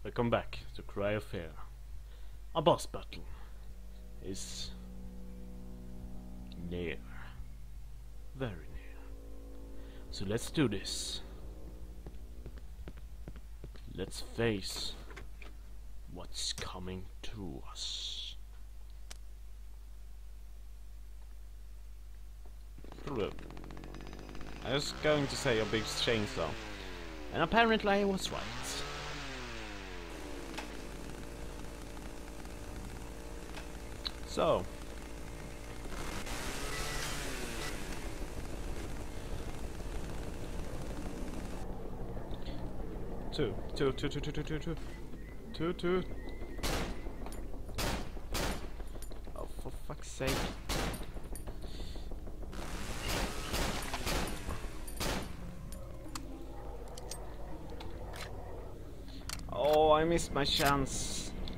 Welcome back to Cry of Fear. A boss battle is near. Very near. So let's do this. Let's face what's coming to us. I was going to say a big chainsaw, and apparently I was right. So, two. Oh, for fuck's sake. Oh, I missed my chance.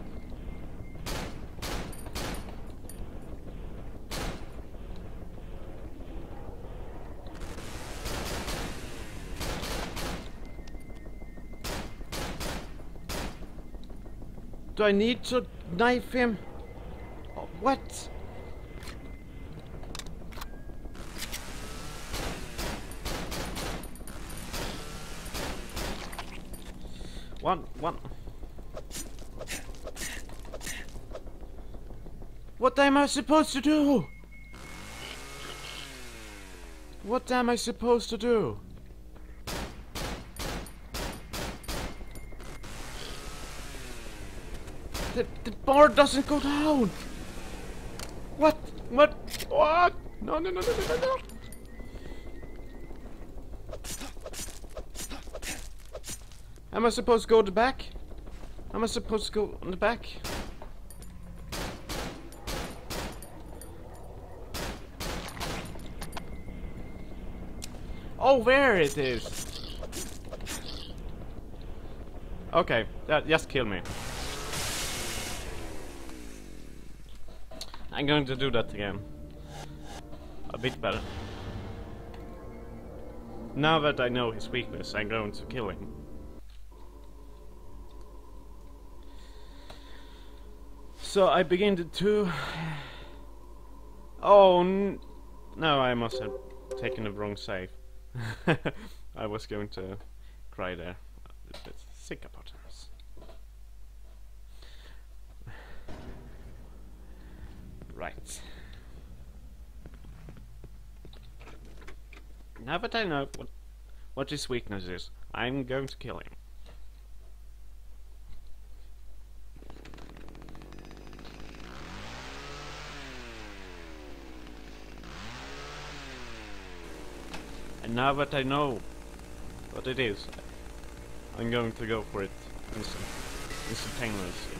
Do I need to knife him? Oh, what? One. What am I supposed to do? What am I supposed to do? The bar doesn't go down. What? What? No. Am I supposed to go to the back? Am I supposed to go on the back? Oh, there it is. Okay, just kill me. I'm going to do that again. A bit better. Now that I know his weakness, I'm going to kill him. So I begin to two. Oh no, I must have taken the wrong save. I was going to cry there. Let's sick about us. Right. Now that I know what his weakness is, I'm going to kill him. And now that I know what it is, I'm going to go for it instantaneously.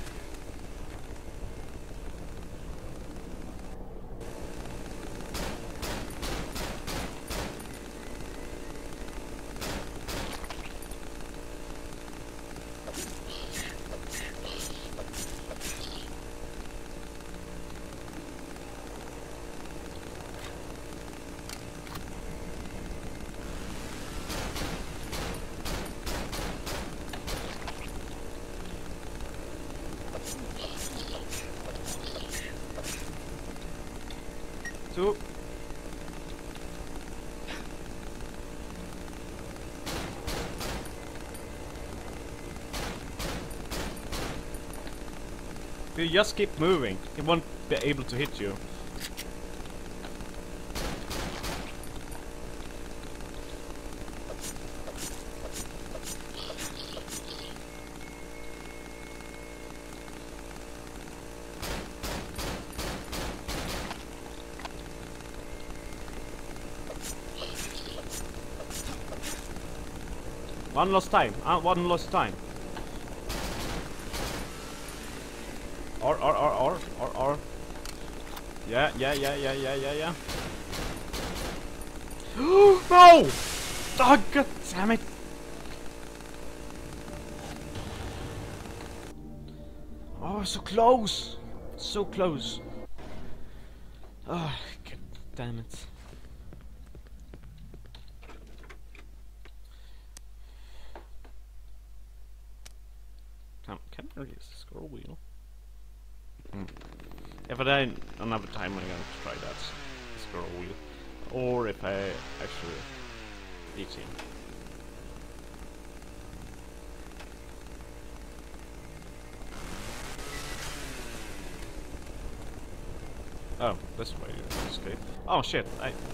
Two. If you just keep moving, he won't be able to hit you. One last time. One last time. Or. Yeah. No! Oh, god damn it! Oh, so close! So close. Oh, god damn it. Can I use the scroll wheel? If I die another time, I'm going to try that scroll wheel. Or if I actually beat him. Oh, this way you escape. Oh shit,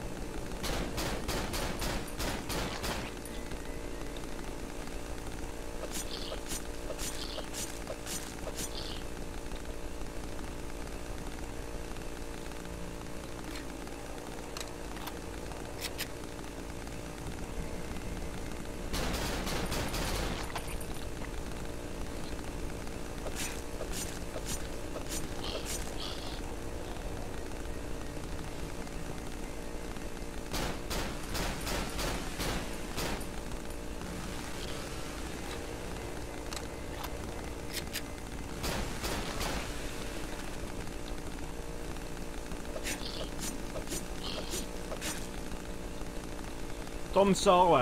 Tom Sala.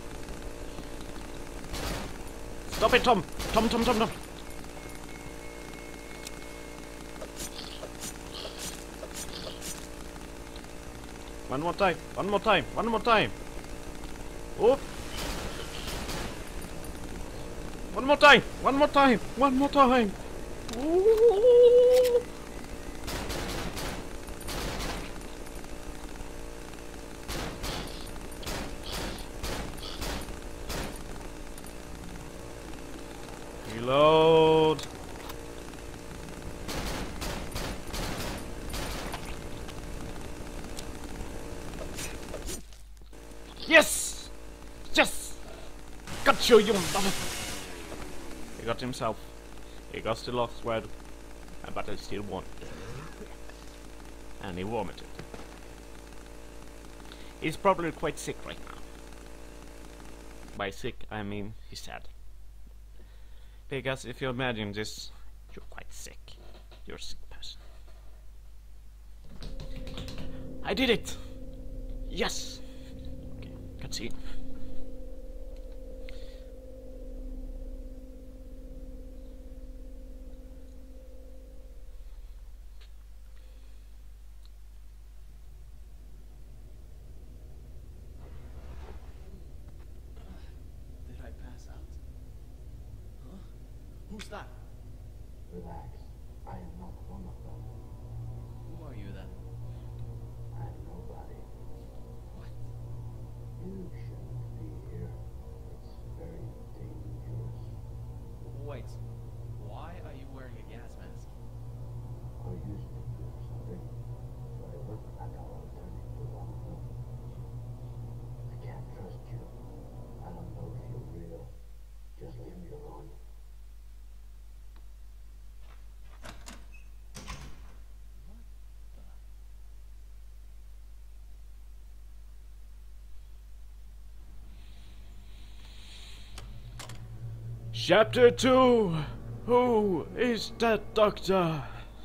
Stop it, Tom! Tom! One more time! Oop! One more time! Ooh. Reload. Yes! Yes! Got you, you mother! He got himself. He got the last word. But I still won. And he vomited. He's probably quite sick right now. By sick, I mean he's sad. Because if you imagine this, you're quite sick. You're a sick person. I did it! Yes! Okay, cutscene. Did I pass out? Huh? Who's that? Relax. I am not one of them. Who are you then? I'm nobody. What? You shouldn't be here. It's very dangerous. Wait. Why are you wearing a gas mask? I used to do something, so I look like I'll turn into one of them. I can't trust you. I don't know if you're real. Just leave me alone. Chapter 2! Who is that doctor?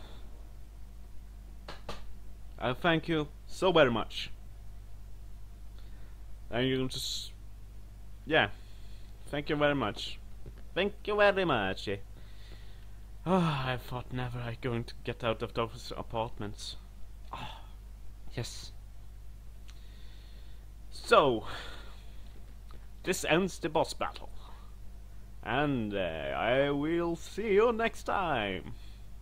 I thank you so very much. And you just... yeah. Thank you very much. Thank you very much. Oh, I thought never I going to get out of those apartments. Oh, yes. So, this ends the boss battle. And I will see you next time.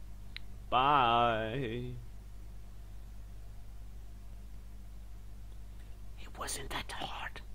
Bye. It wasn't that hard.